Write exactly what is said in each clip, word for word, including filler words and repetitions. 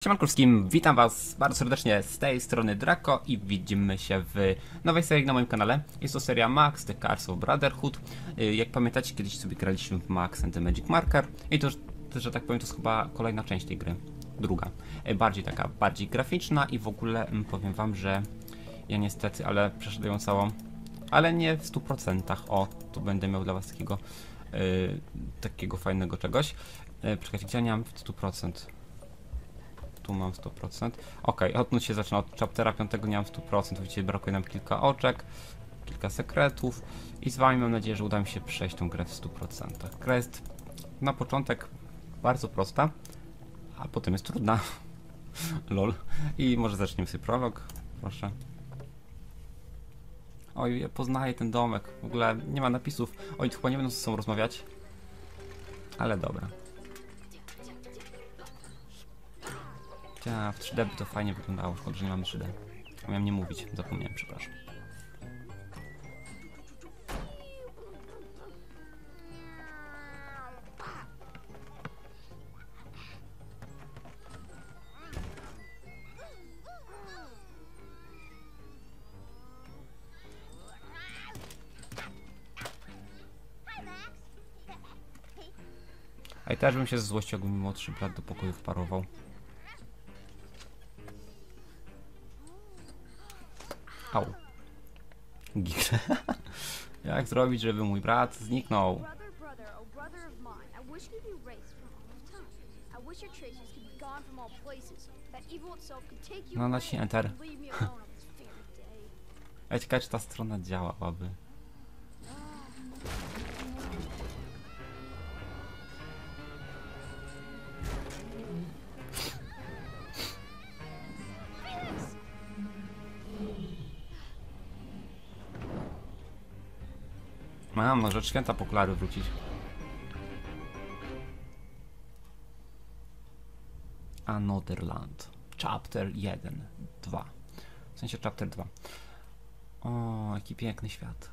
Siemanko wszystkim, witam was bardzo serdecznie z tej strony Draco i widzimy się w nowej serii na moim kanale. Jest to seria Max The Curse of Brotherhood. Jak pamiętacie, kiedyś sobie graliśmy w Max and the Magic Marker i to, że tak powiem, to jest chyba kolejna część tej gry. Druga. Bardziej taka, bardziej graficzna i w ogóle powiem wam, że ja niestety, ale przeszedłem ją całą, ale nie w stu procentach. O, tu będę miał dla was takiego, yy, takiego fajnego czegoś. Yy, Czekajcie, gdzie ja nie mam w stu procent? Tu mam sto procent. Ok, odtąd się zaczyna od chaptera piątego, nie mam sto procent. Widzicie, brakuje nam kilka oczek, kilka sekretów i z wami mam nadzieję, że uda mi się przejść tą grę w stu procentach. Gra jest na początek bardzo prosta, a potem jest trudna. Lol. I może zaczniemy sobie prolog, proszę. Oj, ja poznaję ten domek. W ogóle nie ma napisów. Oj, chyba nie będą ze sobą rozmawiać. Ale dobra. Ja, w trzy D by to fajnie wyglądało, szkoda, że nie mamy trzy D. Miałem nie mówić, zapomniałem, przepraszam. A i też bym się ze złości, jakby mi młodszy brat do pokoju wparował. Au. Gigrze. Jak zrobić, żeby mój brat zniknął? No naciśnij Enter. Ja ciekawe, czy ta strona działałaby. Mam, no rzecz święta po okulary wrócić. Anotherland. Chapter jeden, dwa. W sensie chapter dwa. O, jaki piękny świat.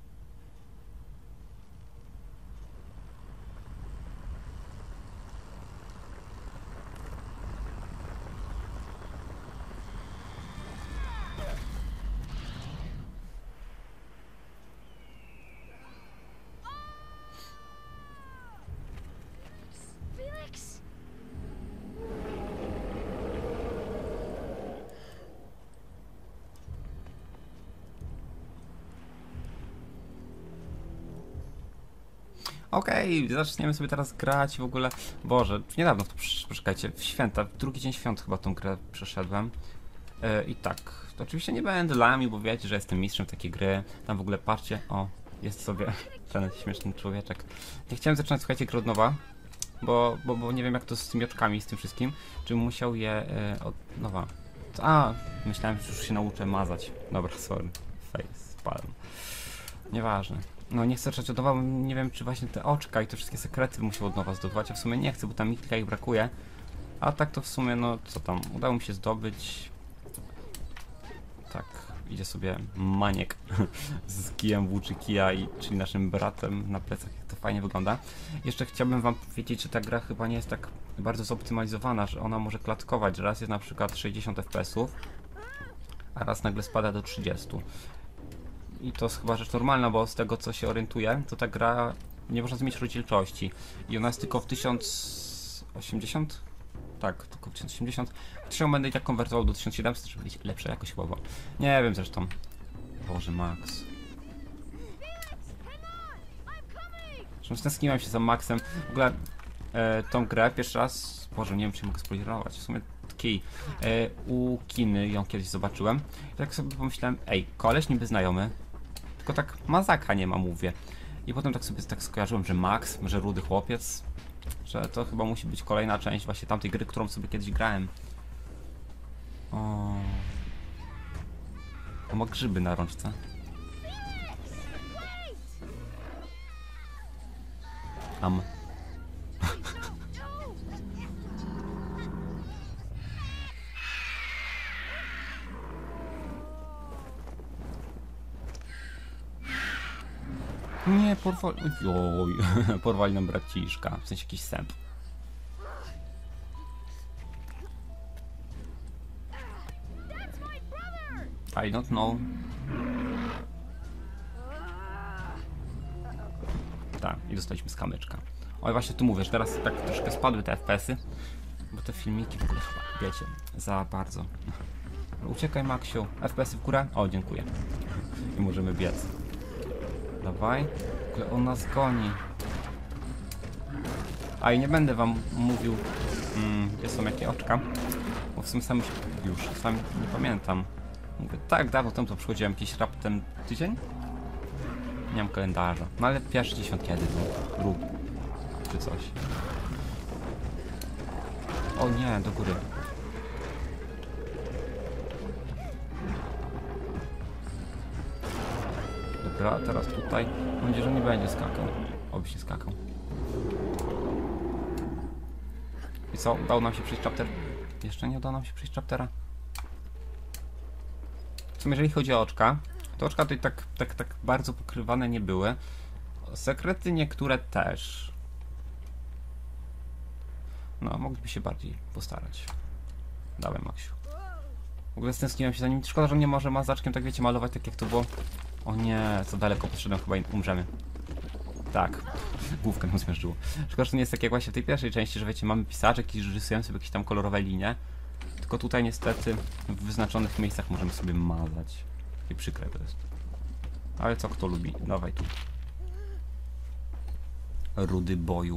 Okej, okay, zaczniemy sobie teraz grać w ogóle. Boże, niedawno to poczekajcie, w święta, w drugi dzień świąt chyba tą grę przeszedłem. Yy, I tak, to oczywiście nie będę lamił, bo wiecie, że jestem mistrzem takiej gry. Tam w ogóle patrzcie, o, jest sobie ten śmieszny człowieczek. Nie chciałem zaczynać, słuchajcie, gry od nowa, bo, bo, bo nie wiem jak to z tymi oczkami, z tym wszystkim. Czy musiał je yy, od nowa. A, myślałem, że już się nauczę mazać. Dobra, sorry, face palm. Nieważne. No nie chcę zacząć od nowa, bo nie wiem, czy właśnie te oczka i te wszystkie sekrety musiał od nowa zdobywać, a w sumie nie chcę, bo tam mi kilka ich brakuje. A tak to w sumie, no co tam, udało mi się zdobyć. Tak, idzie sobie maniek z kijem włóczy kija, i, czyli naszym bratem na plecach, jak to fajnie wygląda. Jeszcze chciałbym wam powiedzieć, że ta gra chyba nie jest tak bardzo zoptymalizowana, że ona może klatkować, że raz jest na przykład sześćdziesiąt F P S ów, a raz nagle spada do trzydziestu. I to jest chyba rzecz normalna, bo z tego co się orientuję, to ta gra nie można zmienić rozdzielczości. I ona jest tylko w tysiąc osiemdziesiąt? Tak, tylko w tysiąc osiemdziesiąt. Zresztą będę i tak konwertował do tysiąc siedemset, żeby mieć lepsza jakość chyba, bo nie wiem zresztą. Boże, Max. Zresztą stęskniłem się za Maxem. W ogóle e, tą grę pierwszy raz, Boże, nie wiem czy mogę spoilerować, w sumie kij. E, u Kiny ją kiedyś zobaczyłem. I tak sobie pomyślałem, ej, koleś niby znajomy, tylko tak mazaka nie ma, mówię. I potem tak sobie tak skojarzyłem, że Max, że rudy chłopiec, że to chyba musi być kolejna część właśnie tamtej gry, którą sobie kiedyś grałem. O, to ma grzyby na rączce. Am. Nie, porwali... Oj, porwali nam braciszka, w sensie jakiś sęp. I don't know. Tak, i dostaliśmy skamyczka. Oj, właśnie tu mówisz, teraz tak troszkę spadły te F P S-y, bo te filmiki w ogóle chyba, wiecie, za bardzo. Uciekaj, Maksiu. F P S-y w górę? O, dziękuję. I możemy biec. Dawaj. W ogóle on nas goni. A i nie będę wam mówił, mm, gdzie są jakie oczka, bo w sumie sam już, sam nie pamiętam. Mówię, tak dawno temu to przychodziłem jakiś raptem tydzień? Nie mam kalendarza. No ale pierwszy dziesiąt kiedy był? Drugi. Czy coś. O nie, do góry. Dobra, teraz tutaj. Mam nadzieję, że nie będzie skakał. Oby się skakał. I co? Udało nam się przejść chapter? Jeszcze nie udało nam się przejść chaptera? W sumie jeżeli chodzi o oczka, to oczka tutaj tak, tak, tak bardzo pokrywane nie były. Sekrety niektóre też. No, mogliby się bardziej postarać. Dawaj, Maksiu. W ogóle stęskniłem się za nim. Szkoda, że nie może mazaczkiem, tak wiecie, malować tak jak to było. O nie, co daleko poszedłem, chyba umrzemy. Tak, główkę nam zmierzyło. Szkoda, że to nie jest tak jak właśnie w tej pierwszej części, że wiecie, mamy pisaczek i rysujemy sobie jakieś tam kolorowe linie. Tylko tutaj niestety w wyznaczonych miejscach możemy sobie mazać. I przykre to jest. Ale co kto lubi? Dawaj tu. Rudy boju.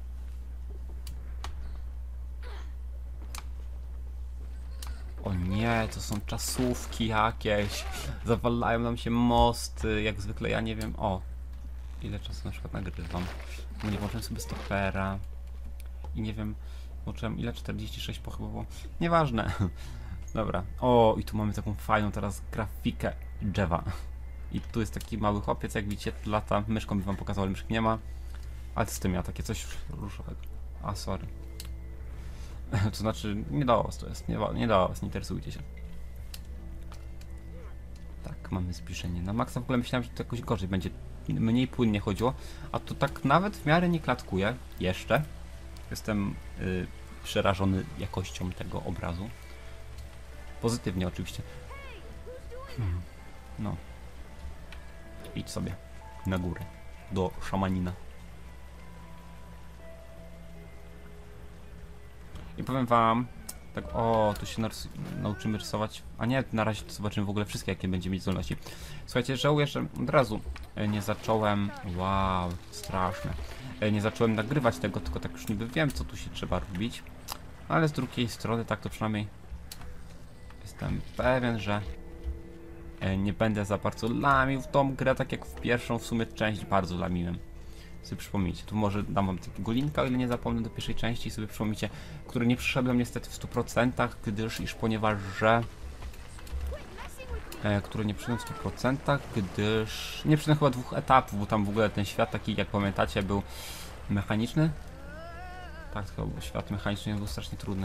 O nie, to są czasówki jakieś. Zawalają nam się mosty, jak zwykle ja nie wiem. O, ile czasu na przykład nagrywam. Bo nie włączyłem sobie stopera. I nie wiem, włączyłem ile? czterdzieści sześć po chyba było. Nieważne. Dobra. O, i tu mamy taką fajną teraz grafikę drzewa. I tu jest taki mały chłopiec, jak widzicie, lata. Myszką mi wam pokazał, ale myszki nie ma. Ale z tym ja takie coś różowego. A, sorry. To znaczy, nie do was to jest, nie, nie do was, nie interesujcie się. Tak, mamy zbliżenie na maksa. W ogóle myślałem, że to jakoś gorzej będzie, mniej płynnie chodziło. A to tak nawet w miarę nie klatkuje. Jeszcze. Jestem y, przerażony jakością tego obrazu. Pozytywnie oczywiście. Hmm. No. Idź sobie na górę. Do szamanina. I powiem wam, tak o, tu się nauczymy rysować, a nie, na razie to zobaczymy w ogóle wszystkie, jakie będziemy mieć zdolności. Słuchajcie, żałuję, że od razu nie zacząłem, wow, straszne, nie zacząłem nagrywać tego, tylko tak już niby wiem, co tu się trzeba robić, ale z drugiej strony, tak to przynajmniej jestem pewien, że nie będę za bardzo lamił w tą grę, tak jak w pierwszą w sumie część bardzo lamiłem. Sobie przypomnijcie, tu może dam wam takiego linka, o ile nie zapomnę, do pierwszej części i sobie przypomnijcie, które nie przyszedłem niestety w stu procentach, gdyż, iż ponieważ, że e, które nie przyszedłem w stu procentach, gdyż nie przyszedłem chyba dwóch etapów, bo tam w ogóle ten świat taki, jak pamiętacie, był mechaniczny. Tak, to był świat mechaniczny, był strasznie trudny.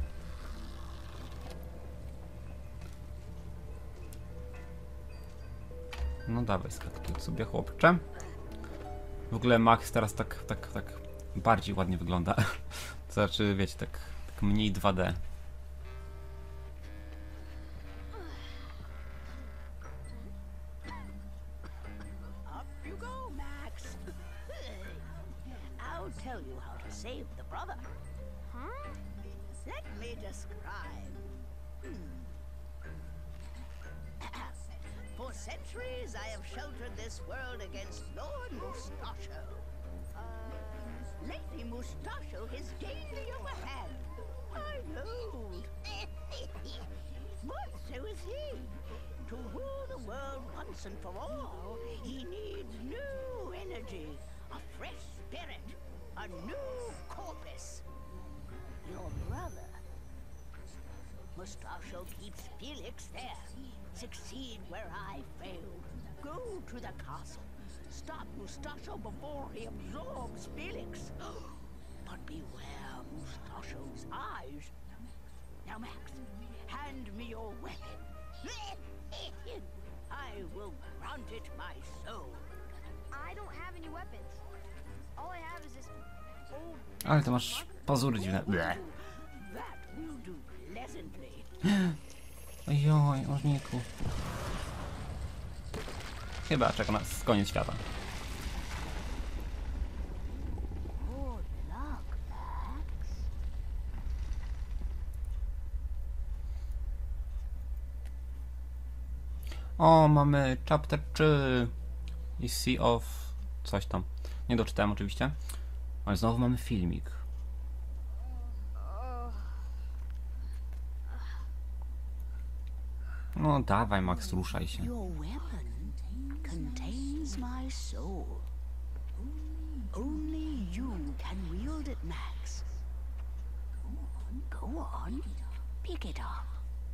No dawaj, skaktuj sobie, chłopcze. W ogóle Max teraz tak, tak, tak bardziej ładnie wygląda. To znaczy, wiecie, tak, tak mniej dwa D. Up you go, Max. I'll tell you how to save the brother. Huh? Let me describe. Hmm. For centuries, I have sheltered this world against Lord Mustachio. Uh, lately, Mustachio has gained the upper hand. I know. But so is he. To rule the world once and for all, he needs new energy, a fresh spirit, a new corpus. Your brother, Mustachio keeps Felix there. Succeed where I failed. Go to the castle. Stop Mustachio before he absorbs Felix. But beware Mustachio's eyes. Now, Max, hand me your weapon. I will grant it my soul. I don't have any weapons. All I have is this old. Ale to masz pazury dziwne. Bleh. That will do pleasantly. Ojoj, ożniku. Chyba czeka nas koniec świata. Good luck, Max. O, mamy chapter trzy i Sea of coś tam. Nie doczytałem oczywiście, ale znowu mamy filmik. No dawaj, Max, ruszaj się. Your weapon contains my soul. Only you can wield it, Max. Go on, pick it up.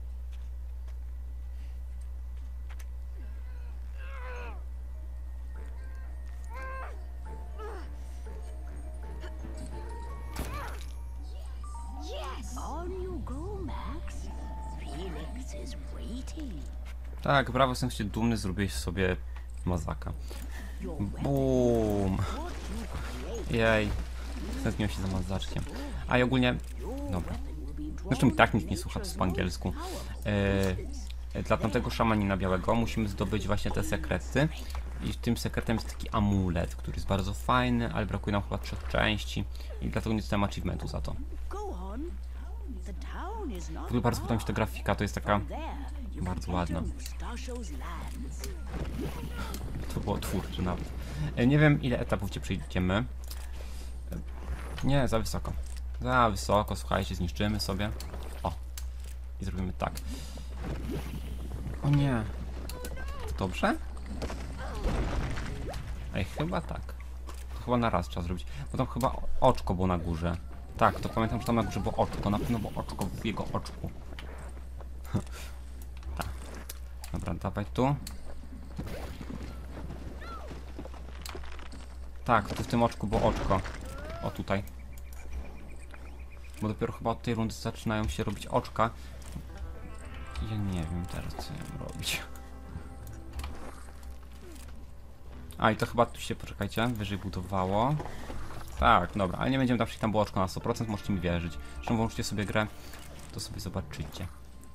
Yes! On you go, Max. Felix is waiting. Tak, brawo, jestem się dumny, zrobiłeś sobie mazaka. Your weapon, Bum. what you create, Jej. Tęskniłem się za mazaczkiem. A i ogólnie... Dobra. will be drawn Zresztą i tak nikt from nie słucha nature's po angielsku. most powerful forces. E, dla tamtego szamanina białego musimy zdobyć właśnie te sekrety. I tym sekretem jest taki amulet, który jest bardzo fajny, ale brakuje nam chyba trzech części. I dlatego nie dostałem achievementu za to. Go on. The town is not W ogóle bardzo podoba mi się ta grafika, to jest taka... there. You Bardzo can ładna. enter Mustachio's lands. To było twórcze nawet. E, nie wiem, ile etapów cię przejdziemy. E, nie, za wysoko. Za wysoko, słuchajcie, zniszczymy sobie. O. I zrobimy tak. O nie. To dobrze? Ej, chyba tak. To chyba na raz trzeba zrobić. Bo tam chyba oczko było na górze. Tak, to pamiętam, że tam na górze było oczko. Na pewno było oczko w jego oczku. Tak. Dobra, dawaj tu. Tak, tu w tym oczku było oczko. O, tutaj. Bo dopiero chyba od tej rundy zaczynają się robić oczka. Ja nie wiem teraz, co ja mam robić. A, i to chyba tu się, poczekajcie, wyżej budowało. Tak, dobra, ale nie będziemy tam szli, tam było oczko na sto procent, możecie mi wierzyć. Zresztą włączcie sobie grę, to sobie zobaczycie.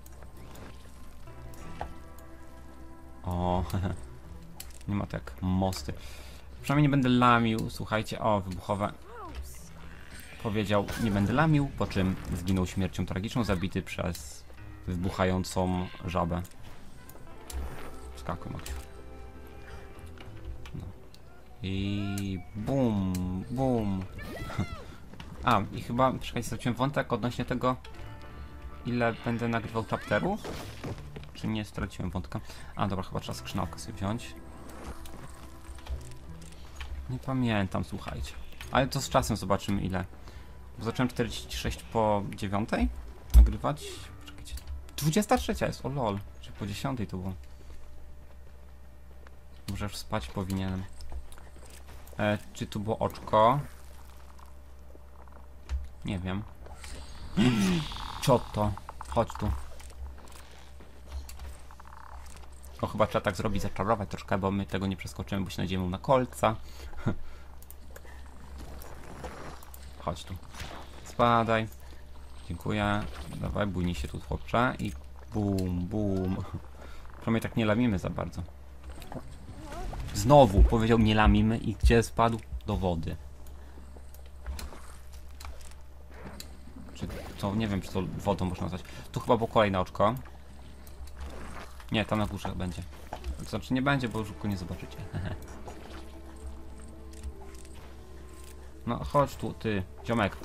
O, nie ma tak mosty. Przynajmniej nie będę lamił, słuchajcie, o, wybuchowe. Powiedział, nie będę lamił, po czym zginął śmiercią tragiczną, zabity przez wybuchającą żabę. Skakuj, Maksiu. No. I bum, bum. A, i chyba, czekajcie, straciłem wątek odnośnie tego, ile będę nagrywał chapterów. Czy nie straciłem wątka? A, dobra, chyba trzeba skrzynałkę sobie wziąć. Nie pamiętam, słuchajcie. Ale to z czasem zobaczymy ile. Bo zacząłem czterdzieści sześć po dziewiątej nagrywać. Poczekajcie. dwudziesta trzecia jest, o lol. Czy po dziesiątej to było. Może już spać powinienem. E, czy tu było oczko? Nie wiem. Cioto. Chodź tu. O, chyba trzeba tak zrobić, zaczarować troszkę, bo my tego nie przeskoczymy, bo się nadzieją na kolca. Chodź tu. Spadaj. Dziękuję. Dawaj, bójnij się tu, chłopcze. I bum, bum. Przynajmniej tak nie lamimy za bardzo. Znowu powiedział nie lamimy i gdzie spadł? Do wody. Czy to, nie wiem, czy to wodą można nazwać. Tu chyba było kolejne oczko. Nie, tam na górze będzie. To znaczy nie będzie, bo już go nie zobaczycie. No chodź tu, ty, ziomek.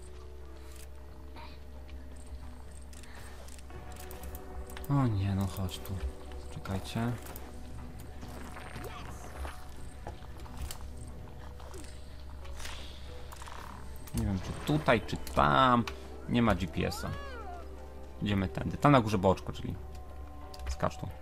O nie, no chodź tu. Czekajcie. Nie wiem, czy tutaj, czy tam. Nie ma G P S-a. Idziemy tędy. Tam na górze boczko, czyli skacz tu.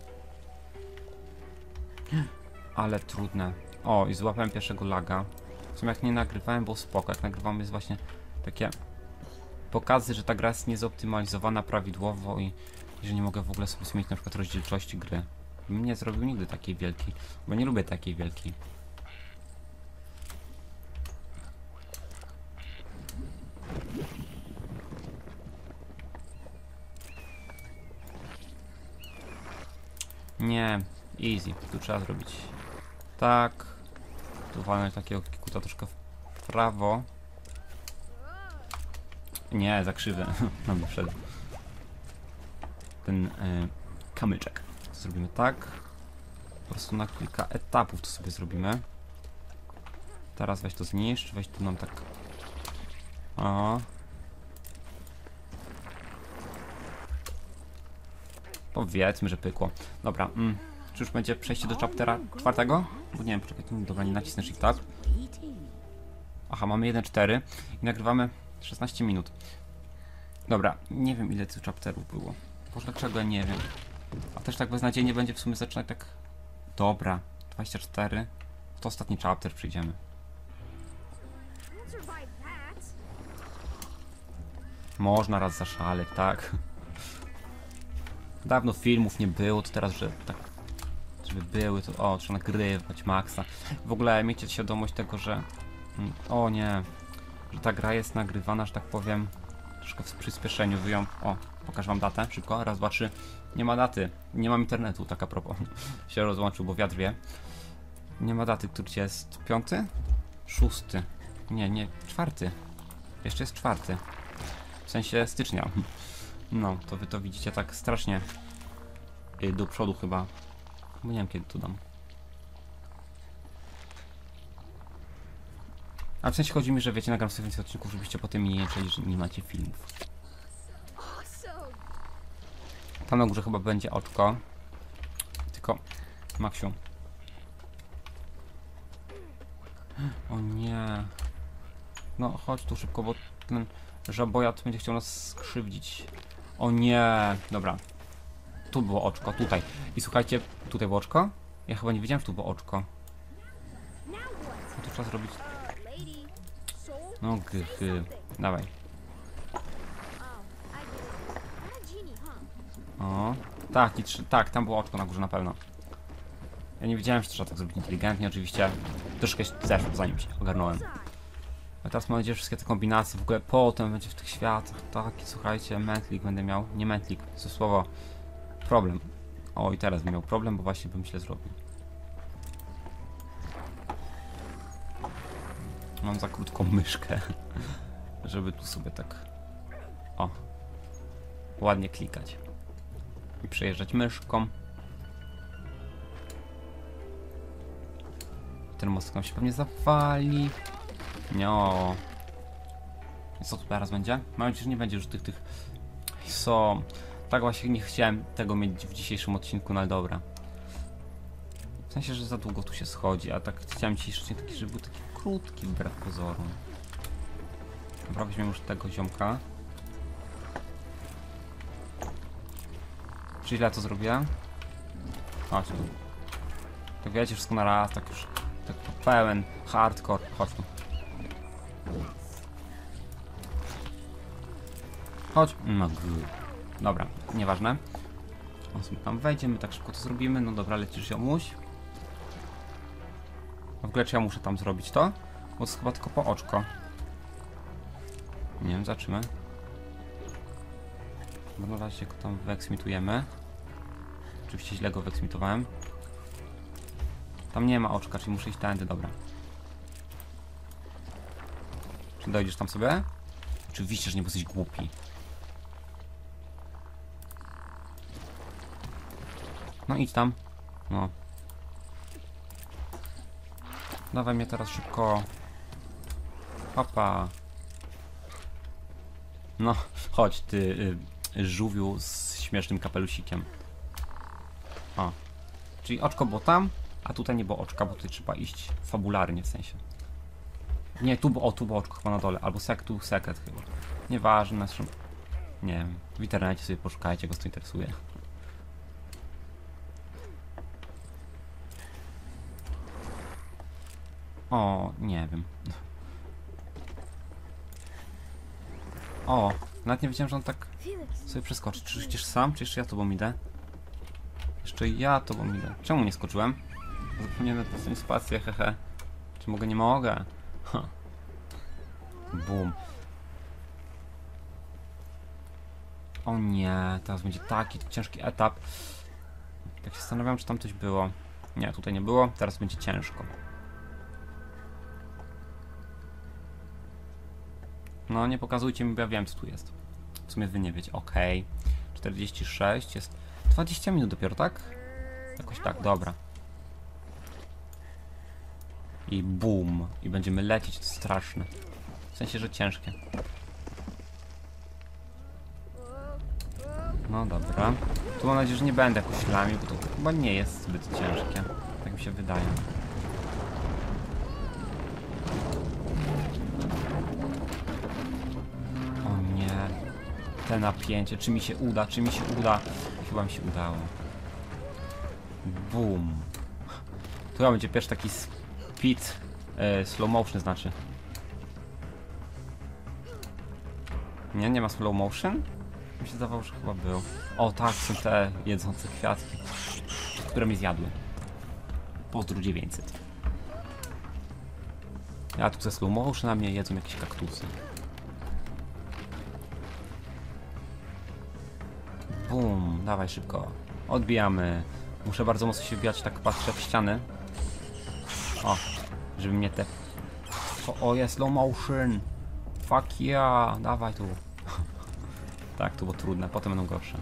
Ale trudne. O, i złapałem pierwszego laga. W sumie jak nie nagrywałem, było spoko. Jak nagrywamy, jest właśnie takie pokazy, że ta gra jest niezoptymalizowana prawidłowo i że nie mogę w ogóle sobie zmienić na przykład rozdzielczości gry. Bym nie zrobił nigdy takiej wielkiej, bo nie lubię takiej wielkiej. Nie, easy. Tu trzeba zrobić tak. Tu walnąć takiego kuta troszkę w prawo. Nie, za krzywy. No mi wszedł. Ten y, kamyczek. To zrobimy tak. Po prostu na kilka etapów to sobie zrobimy. Teraz weź to zniszcz, weź tu nam tak. O. Powiedzmy, że pykło. Dobra, mm. Czy już będzie przejście do chaptera czwartego? Bo nie wiem, poczekaj, tu dobra, nie nacisnę shift tab. Aha, mamy jeden cztery i nagrywamy szesnaście minut. Dobra, nie wiem ile tych chapterów było. Boże, dlaczego ja nie wiem. A też tak beznadziejnie będzie w sumie zaczynać tak... Dobra, dwadzieścia cztery. W to ostatni chapter przyjdziemy. Won't survive that. Można raz zaszaleć, tak? Dawno filmów nie było, to teraz, że tak... Żeby były, to o, trzeba nagrywać maksa. W ogóle miejcie świadomość tego, że... O nie... Że ta gra jest nagrywana, że tak powiem... Troszkę w przyspieszeniu, wyjął... O, pokażę wam datę, szybko, raz, dwa, trzy. Nie ma daty, nie mam internetu, tak a propos. Się rozłączył, bo wiatr wie. Nie ma daty, który jest piąty? Szósty. Nie, nie, czwarty. Jeszcze jest czwarty. W sensie stycznia. No, to wy to widzicie tak strasznie yy, do przodu chyba. Bo nie wiem kiedy tu dam. A w sensie chodzi mi, że wiecie, nagram sobie więcej odcinków, żebyście potem nie jęczeli, że nie macie filmów. Awesome. Tam na górze chyba będzie oczko. Tylko, Maksiu. O nie. No chodź tu szybko, bo ten żabojat będzie chciał nas skrzywdzić. O nie. Dobra. Tu było oczko, tutaj. I słuchajcie, tutaj było oczko? Ja chyba nie wiedziałem, że tu było oczko. Now what? No to trzeba zrobić... Uh, lady. Soul? No gy, gy. Dawaj. Oh, I get it. I'm a genie, huh? O. Tak, i trzy, tak, tam było oczko na górze na pewno. Ja nie wiedziałem, że trzeba tak zrobić inteligentnie, oczywiście. Troszkę zeszło, zanim się ogarnąłem. A teraz mam nadzieję, że wszystkie te kombinacje, w ogóle potem będzie w tych światach, taki, słuchajcie, mętlik będę miał, nie mętlik, co słowo, problem. O, i teraz bym miał problem, bo właśnie bym źle zrobił. Mam za krótką myszkę, żeby tu sobie tak, o, ładnie klikać i przejeżdżać myszką. Ten mostek nam się pewnie zawali. No. I co tu teraz będzie? Mam nadzieję, że nie będzie już tych tych... Są. Tak właśnie nie chciałem tego mieć w dzisiejszym odcinku, no ale dobra. W sensie, że za długo tu się schodzi, a tak chciałem dzisiejszy odcinek taki, żeby był taki krótki wbrew pozorom. Dobra, weźmiemy już tego ziomka. Czy źle to zrobiłem? Chodź tu. Tak wiecie, wszystko na raz, tak już... Tak pełen hardcore. Chodź tu. Chodź. No good. Dobra, nieważne. On sobie tam wejdzie, my tak szybko to zrobimy. No dobra, lecisz ziomuś. W ogóle czy ja muszę tam zrobić to? Bo to jest chyba tylko po oczko. Nie wiem, zobaczymy. Bo na razie go tam wyeksmitujemy. Oczywiście źle go wyeksmitowałem. Tam nie ma oczka, czyli muszę iść tędy, dobra. Czy dojdziesz tam sobie? Oczywiście, że nie, bo jesteś głupi. No idź tam. No. Dawaj mnie teraz szybko. Papa. No, chodź ty y, żółwiu z śmiesznym kapelusikiem. O. Czyli oczko było tam, a tutaj nie było oczka, bo tutaj trzeba iść fabularnie w sensie. Nie, tu było, o, tu było oczko chyba na dole, albo sek, tu sekret chyba. Nieważne, naszym... Nie wiem, w internecie sobie poszukajcie, go to interesuje. O, nie wiem. O, nawet nie wiedziałem, że on tak Felix. sobie przeskoczy. Czy idziesz sam, czy jeszcze ja tobą idę? Jeszcze ja tobą idę. Czemu nie skoczyłem? Zapomniałem na spację, hehe. Czy mogę? Nie mogę. Ha. Bum. O nie, teraz będzie taki ciężki etap. Tak się zastanawiam, czy tam coś było. Nie, tutaj nie było. Teraz będzie ciężko. No, nie pokazujcie mi, bo ja wiem, co tu jest. W sumie wy nie wiecie. Okej. Okay. czterdzieści sześć jest... dwadzieścia minut dopiero, tak? Jakoś tak, dobra. I boom. I będziemy lecieć, to straszne. W sensie, że ciężkie. No dobra. Tu mam nadzieję, że nie będę jakoś lamił, bo to chyba nie jest zbyt ciężkie. Tak mi się wydaje. O nie. Te napięcie. Czy mi się uda? Czy mi się uda? Chyba mi się udało. Boom. Tu chyba będzie pierwszy taki speed, e, slow motion znaczy. Nie, nie ma slow motion? Mi się zdawało, że chyba był. O tak, są te jedzące kwiatki, które mi zjadły. Pozdru dziewięćset. Ja tu ze slow motion, na mnie jedzą jakieś kaktusy. Bum, dawaj szybko. Odbijamy. Muszę bardzo mocno się wbijać, tak patrzę w ściany. O, żeby mnie te... O, o jest slow motion. Fuck yeah, dawaj tu. Tak, to było trudne, potem będą gorsze.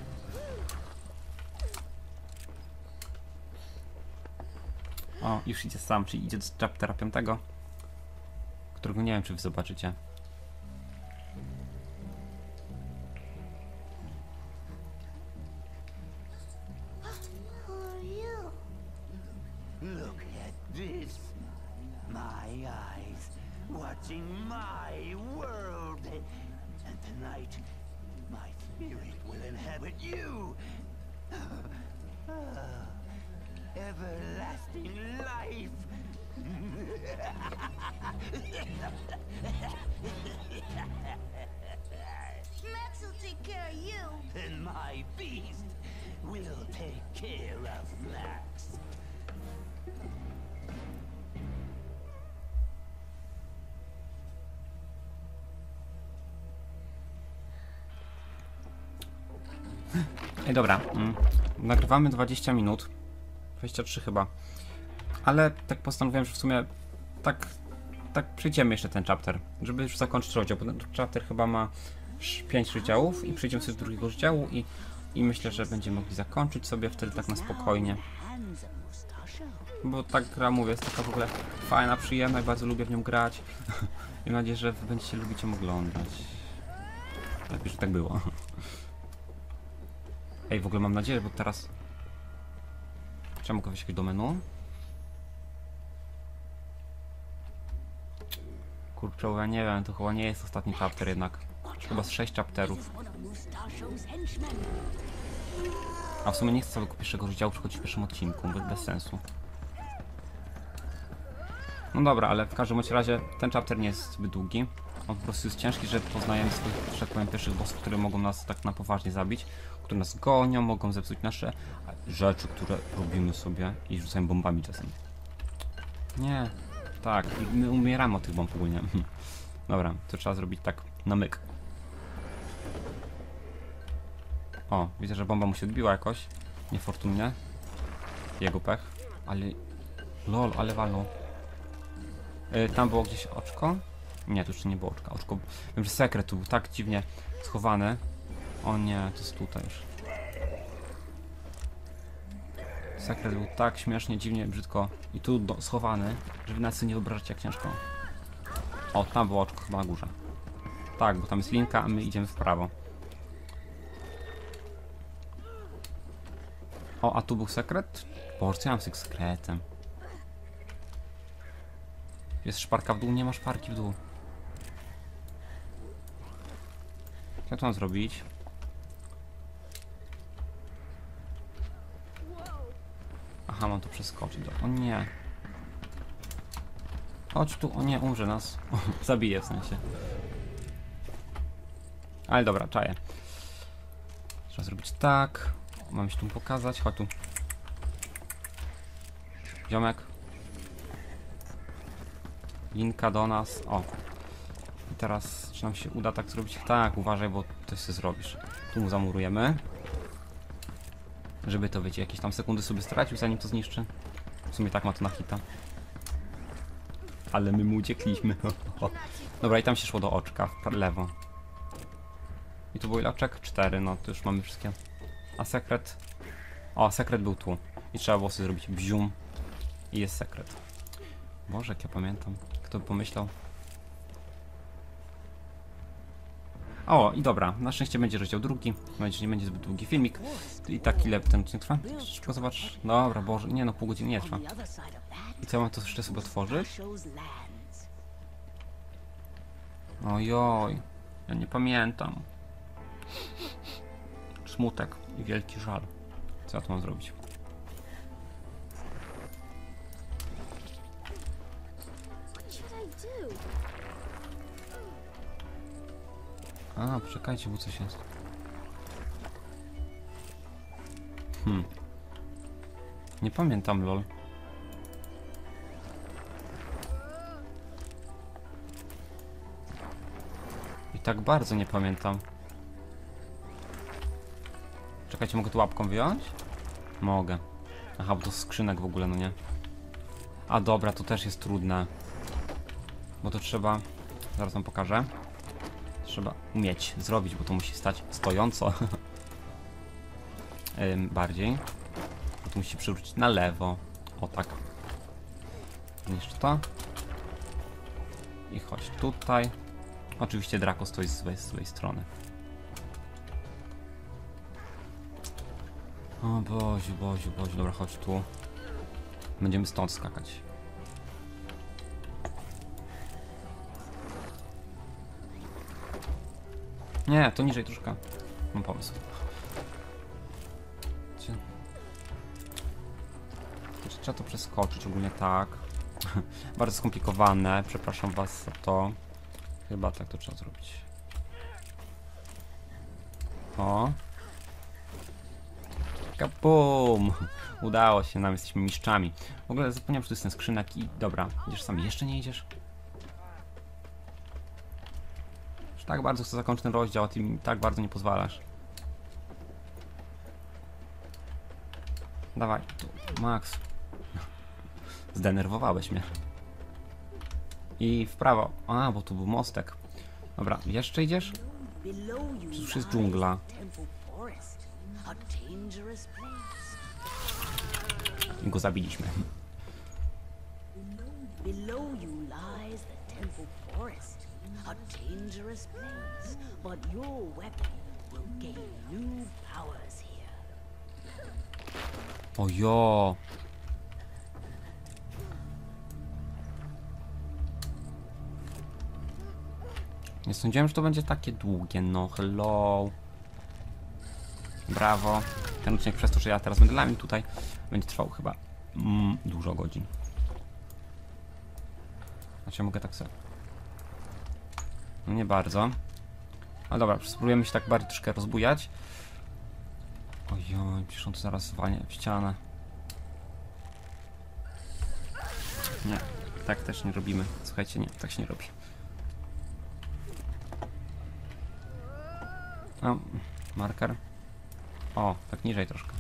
O, już idzie sam, czyli idzie do chaptera piątego, którego nie wiem, czy wy zobaczycie. Look at this. My eyes watching my world. And tonight, my spirit will inhabit you. Everlasting life. Max will take care of you. And my beast will take care of Max. Ej, dobra. Mm. Nagrywamy dwadzieścia minut. dwadzieścia trzy chyba. Ale tak postanowiłem, że w sumie tak, tak przejdziemy jeszcze ten chapter, żeby już zakończyć rozdział, bo ten chapter chyba ma pięć rozdziałów i przejdziemy sobie do drugiego rozdziału i, i myślę, że będziemy mogli zakończyć sobie wtedy tak na spokojnie. Bo ta gra, mówię, jest taka w ogóle fajna, przyjemna i bardzo lubię w nią grać. I mam nadzieję, że wy będziecie lubić ją oglądać. Lepiej, że tak było. Ej, w ogóle mam nadzieję, bo teraz... Czy ja mogę wejść do menu? Kurczę, ja nie wiem, to chyba nie jest ostatni chapter jednak. Chyba z sześć chapterów. A w sumie nie chcę całego pierwszego rozdziału przechodzić w pierwszym odcinku, bez, bez sensu. No dobra, ale w każdym bądź razie ten chapter nie jest zbyt długi. On po prostu jest ciężki, że poznajemy swoich, że tak powiem, pierwszych bossów, które mogą nas tak na poważnie zabić, które nas gonią, mogą zepsuć nasze rzeczy, które robimy sobie i rzucają bombami czasem. Nie, tak, i my umieramy od tych bomb ogólnie. Dobra, to trzeba zrobić tak na myk. O, widzę, że bomba mu się odbiła jakoś, niefortunnie. Jego pech, ale... Lol, ale walną. Yy, tam było gdzieś oczko? Nie, tu jeszcze nie było oczka. Oczko... Wiem, że sekret tu był tak dziwnie schowany. O nie, to jest tutaj już. Sekret był tak śmiesznie, dziwnie, brzydko i tu do, schowany, że wy nawet sobie nie wyobrażacie, jak ciężko. O, tam było oczko chyba na górze. Tak, bo tam jest linka, a my idziemy w prawo. O, a tu był sekret? Boże, co ja mam z tym sekretem? Jest szparka w dół, nie ma szparki w dół. Co to mam zrobić? Aha, mam tu przeskoczyć. O nie. Chodź tu, o nie, umrze nas. Zabije w sensie. Ale dobra, czaję. Trzeba zrobić tak. Mam się tu pokazać, chodź tu. Ziomek. Linka do nas, o. I teraz, czy nam się uda tak zrobić? Tak, uważaj, bo coś sobie zrobisz. Tu mu zamurujemy. Żeby to, wiecie, jakieś tam sekundy sobie stracił, zanim to zniszczy. W sumie tak ma to na hita. Ale my mu uciekliśmy. Dobra, i tam się szło do oczka, w lewo. I tu był ile oczek? Cztery, no to już mamy wszystkie. A sekret? O, sekret był tu. I trzeba było sobie zrobić bzium. I jest sekret. Boże, jak ja pamiętam. Kto by pomyślał? O, i dobra, na szczęście będzie rozdział drugi. Mam nadzieję, że nie będzie zbyt długi filmik. I tak ile ten odcinek trwa? Szybko zobacz. Dobra, Boże, nie no, pół godziny nie trwa. On the other side of that, I co, mam to jeszcze sobie otworzyć? Mustaszo's lands. Ojoj, ja nie pamiętam. Smutek i wielki żal. Co ja tu mam zrobić? What should I do? A, poczekajcie, bo coś jest. Hmm. Nie pamiętam, lol. I tak bardzo nie pamiętam. Czekajcie, mogę tu łapką wyjąć? Mogę. Aha, bo to skrzynek w ogóle, no nie? A dobra, to też jest trudne. Bo to trzeba... Zaraz wam pokażę. Trzeba umieć zrobić, bo to musi stać stojąco. ym, bardziej. Bo to musi przewrócić na lewo. O tak. Niszcz to. I chodź tutaj. Oczywiście Draco stoi z złej, z złej strony. O Boziu, Boziu, Boziu. Dobra, chodź tu. Będziemy stąd skakać. Nie, to niżej troszkę. Mam pomysł. Gdzie? Trzeba to przeskoczyć ogólnie tak. Bardzo skomplikowane, przepraszam was za to. Chyba tak to trzeba zrobić. O. Kapum! Udało się, nam jesteśmy mistrzami. W ogóle zapomniałem, że to jest ten skrzynek i... Dobra, idziesz sam, jeszcze nie idziesz? Już tak bardzo chcę zakończyć ten rozdział, a ty mi tak bardzo nie pozwalasz. Dawaj, tu, Max. Zdenerwowałeś mnie. I w prawo. A, bo tu był mostek. Dobra, jeszcze idziesz? Below you Przecież jest lies dżungla. the Temple Forest, a dangerous place. I go zabiliśmy. Below you lies the Temple Forest, a dangerous place. But your weapon will gain new powers here. Ojo. Nie sądziłem, że to będzie takie długie, no hello. Brawo. Ten odcinek przez to, że ja teraz będę lamił tutaj, będzie trwał chyba mm, dużo godzin. Znaczy ja mogę tak sobie... No nie bardzo. Ale dobra, spróbujemy się tak bardziej troszkę rozbujać. Ojoj, przecież on to zaraz zwalnia w ścianę. Nie, tak też nie robimy. Słuchajcie, nie, tak się nie robi. No, marker. O, tak niżej troszkę.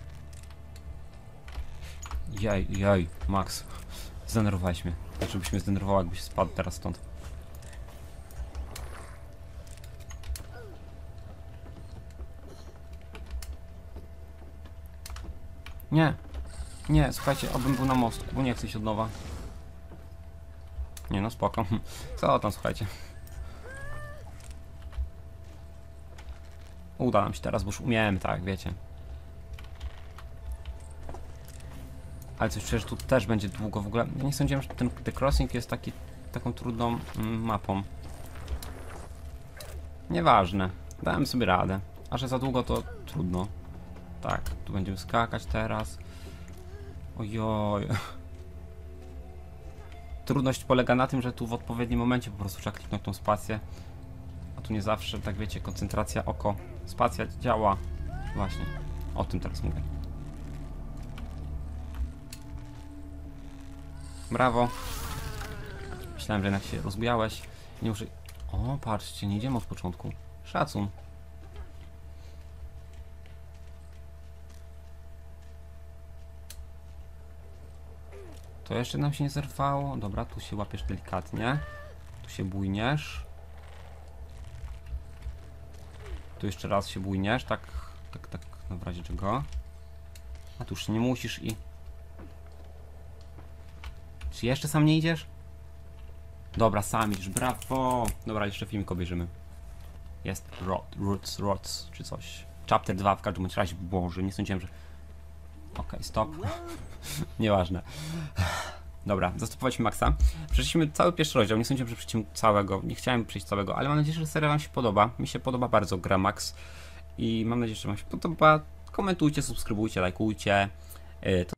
Jej, jej, Max. Zdenerwowałeś mnie. Znaczy byś mnie zdenerwował, jakbyś spadł teraz stąd. Nie. Nie, słuchajcie, obym był na most, bo nie chcę się od nowa. Nie no, spoko. Co tam, słuchajcie. Uda nam się teraz, bo już umiałem, tak, wiecie. Ale coś przecież tu też będzie długo w ogóle. Ja nie sądziłem, że ten The Crossing jest taki, taką trudną mm, mapą. Nieważne. Dałem sobie radę. A że za długo, to trudno. Tak, tu będziemy skakać teraz. Ojoj. Trudność polega na tym, że tu w odpowiednim momencie po prostu trzeba kliknąć tą spację. A tu nie zawsze, tak wiecie, koncentracja oko. Spacja działa. Właśnie. O tym teraz mówię. Brawo. Myślałem, że jednak się rozbujałeś. Nie muszę... O, patrzcie, nie idziemy od początku. Szacun. To jeszcze nam się nie zerwało. Dobra, tu się łapiesz delikatnie. Tu się bujniesz. Tu jeszcze raz się bujniesz, tak, tak, tak, no w razie czego. A tu już nie musisz i... Czy jeszcze sam nie idziesz? Dobra, sam idziesz, brawo! Dobra, jeszcze filmik obejrzymy. Jest Rot, Roots, Rots, czy coś. Chapter dwa w każdym razie, Boże, nie sądziłem, że... Okej, okay, stop. Nieważne. Dobra, zastopować Maxa. Przeszliśmy cały pierwszy rozdział, nie sądziłem, że przejdziemy całego, nie chciałem przejść całego, ale mam nadzieję, że seria wam się podoba. Mi się podoba bardzo gra Max i mam nadzieję, że wam się podoba. Komentujcie, subskrybujcie, lajkujcie. To